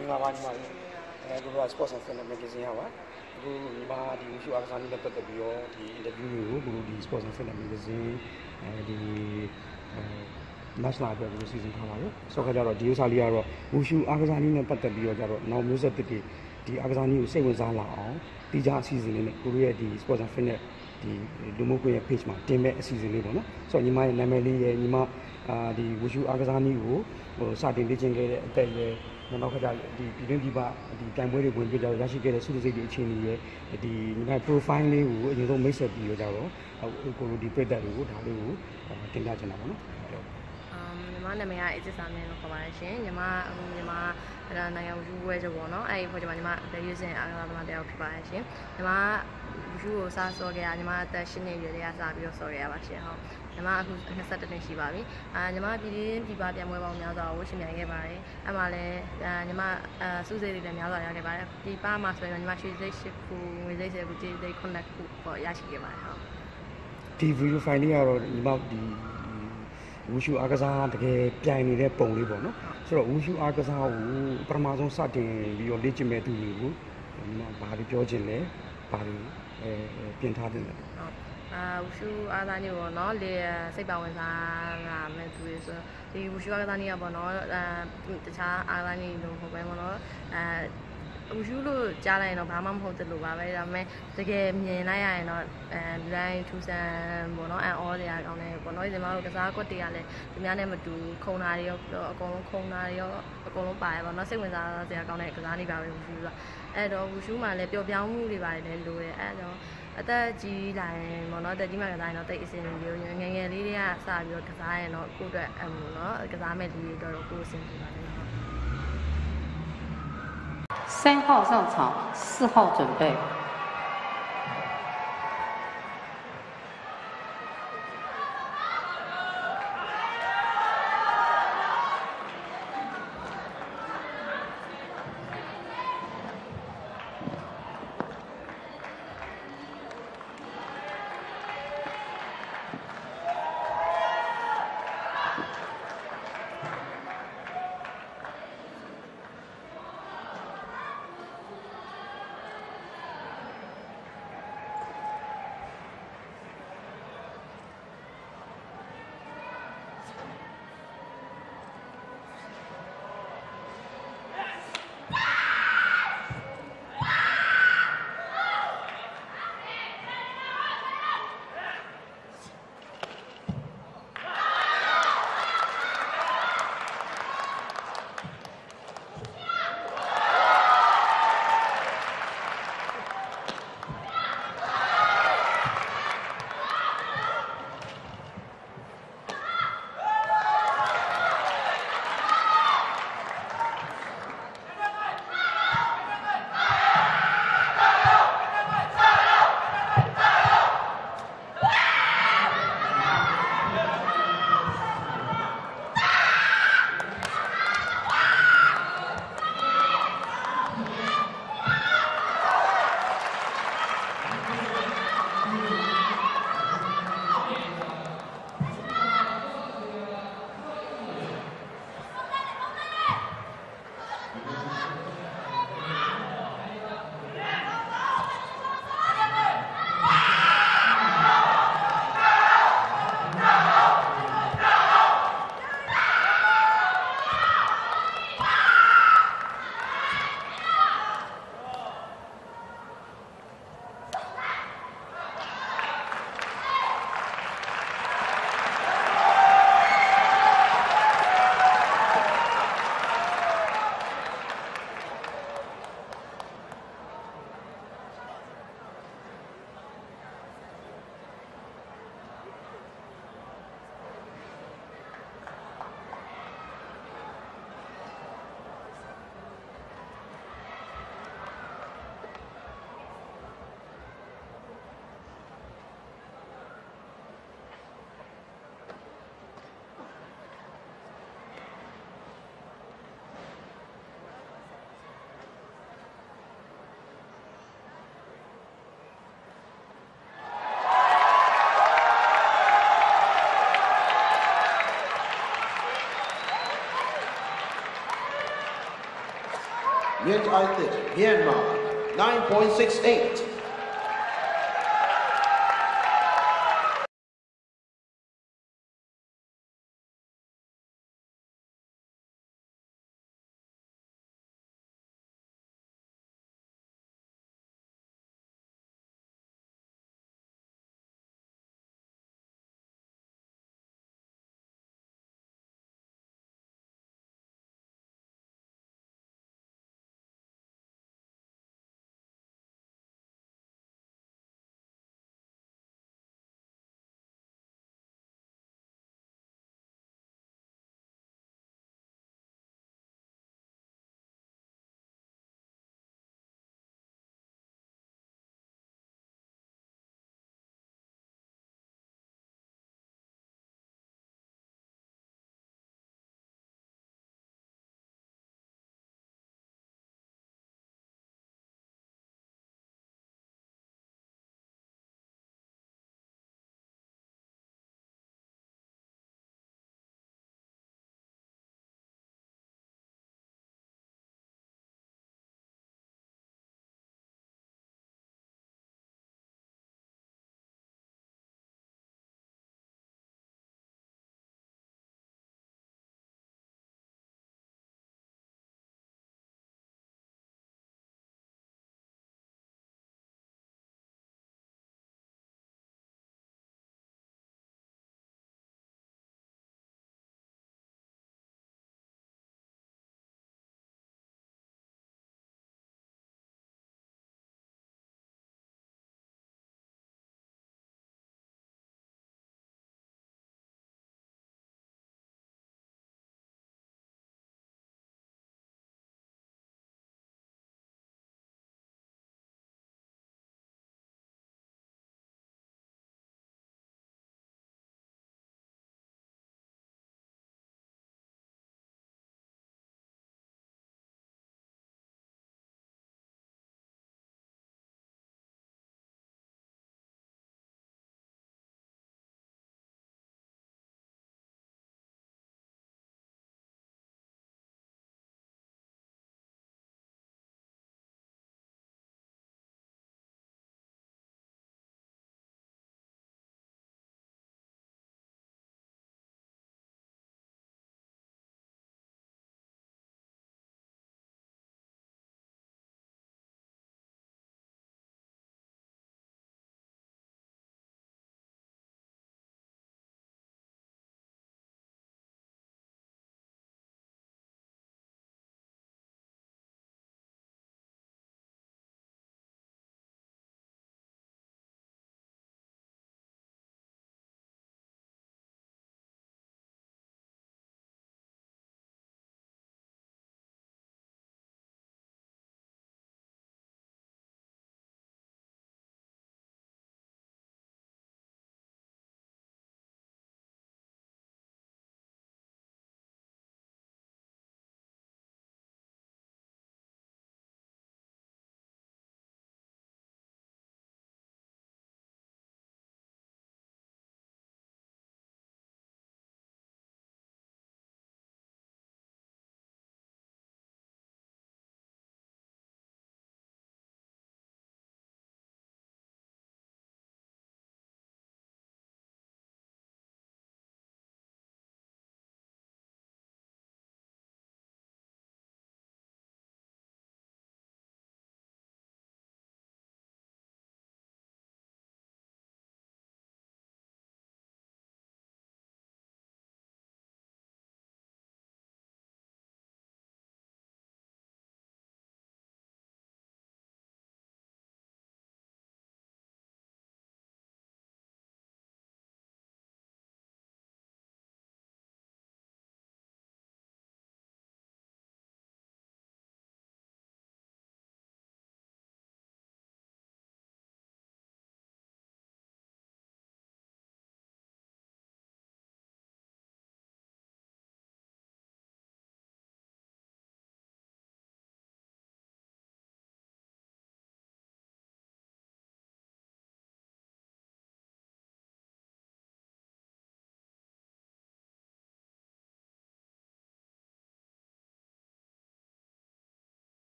ငါပါညီမလေးအခုက Sports and Fitness Magazine ပါအခုညီမဒီဝရှူအားကစားနည်းနဲ့ပတ်သက်ပြီးတော့ဒီ interview ကိုဒီ Sports and Fitness Magazine ဒီnational အတွက်ကိုစီစဉ်ထားပါတယ်ဆိုတော့ကြတော့ဒီဥစ္စာလေးကတော့ဝရှူအားကစားနည်းနဲ့ပတ်သက်ပြီးတော့ကြတော့နောက်မျိုးဆက်တစ်ဒီအားကစားနည်းကိုစိတ်ဝင်စားလာအောင်တီးခြားအစီအစဉ်လေးနဲ့ကိုရဲ့ဒီ Sports and Fitness ဒီလူမှုကွန်ရက် page မှာတင်မဲ့အစီအစဉ်လေးပေါ့နော်ဆိုတော့ညီမရဲ့နာမည်လေးရဲ့ညီမဒီဝရှူအားကစားနည်းကိုစတင်လေ့ကျင့်ခဲ့တဲ့အသက်အရွယ်နောက်ခါကျဒီပြည်တွင်းပြည်ပဒီတိုင်ပွဲတွေဝင်ပြကြရရှိခဲ့တဲ့စုစည်းစိတ်တွေအခြေအနေရဲ့ဒီညီမ profile လေးကိုအရင်ဆုံးမိတ်ဆက်ပြီးတော့ကြတော့ကိုလိုဒီပြတ်တက်တွေကိုဒါလေးကိုတင်ပြချင်တာပေါ့နော်ညီမနာမည်က Ejit Samin လို့ခေါ်ပါတယ်ရှင်ညီမနိုင်ငံဝူဝဲကျပေါ့နော်အဲ့ဒီဖွဲ့ကျမညီမလက်ရွေးစင်အားကစားသမားတယောက်ဖြစ်ပါတယ်ရှင်ညီမဝူကိုစားစောခဲ့ရညီမအသက်8နှစ်ရွယ်တည်းကစပြီးတော့စောခဲ့ရပါရှင်ဟုတ်ညီမအခု21နှစ်ရှိပါပြီညီမပြည်ပပြန်ပွဲပေါင်းများစွာကိုရှင်ပြိုင်ခဲ့ပါတယ်အဲ့မှာလည်းညီမစုစည်းတွေလည်းများစွာရခဲ့ပါတယ်ပြည်ပမှာဆိုရင်ညီမရွှေစိတ်8ခုငွေစိတ်10ခုကြေးစိတ်9ခုပေါ့ရရှိခဲ့ပါတယ်ဟုတ်ဒီ video file လေးကတော့ညီမဒီဝူရှူအားကစားတကယ်ပြိုင်နေတဲ့ပုံလေးပေါ့နော်ဆိုတော့ဝူရှူအားကစားကိုပထမဆုံးစတင်ပြီးတော့လေ့ကျင့်မဲ့သူတွေကိုညီမဘာတွေပြောချင်လဲဘာတွေပြင်ထားတယ်လဲဝူရှူအားသားနေပေါ့နော်လေစိတ်ပါဝင်စားလာမဲ့သူတွေဆိုဒီဝူရှူအားသားနေရပေါ့နော်တခြားအားသားနေလို့ဟုတ်ပဲပေါ့နော်ဝူရှူလို့ကြားလိုက်ရင်တော့ဘာမှမဟုတ်တယ်လို့ပါပဲဒါပေမဲ့တကယ်မြင်လိုက်ရရင်တော့လူတိုင်းထူဆန်းပေါ့နော်အန်အောစရာကောင်းတယ်ပေါ့နော်ဒီမှာတို့ကစားကွက်တွေကလည်းသူများနဲ့မတူခုံတာတွေရောအကုန်လုံးခုံတာတွေရောအကုန်လုံးပါတယ်ပေါ့နော်စိတ်ဝင်စားစရာကောင်းတဲ့ကစားနေပါပဲဝူရှူကအဲ့တော့ဝူရှူမှာလည်းပျော်ပြောင်းမှုတွေပါတယ်လည်းလိုတယ်အဲ့တော့အသက်ကြီးလာရင်ပေါ့နော်အသက်ကြီးမှကစားရင်တော့တိတ်အစင်မျိုးငယ်ငယ်လေးတွေကစပြီးတော့ကစားရင်တော့ကိုယ့်အတွက်ပေါ့နော်ကစားမဲ့လူတွေတော့ကိုယ်အဆင်ပြေပါလိမ့်မယ် 3号上场，4号准备。 Myanmar 9.68.